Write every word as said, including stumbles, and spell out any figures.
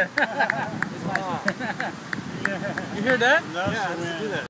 there. You hear that? That's Yeah, the let's do wind. that.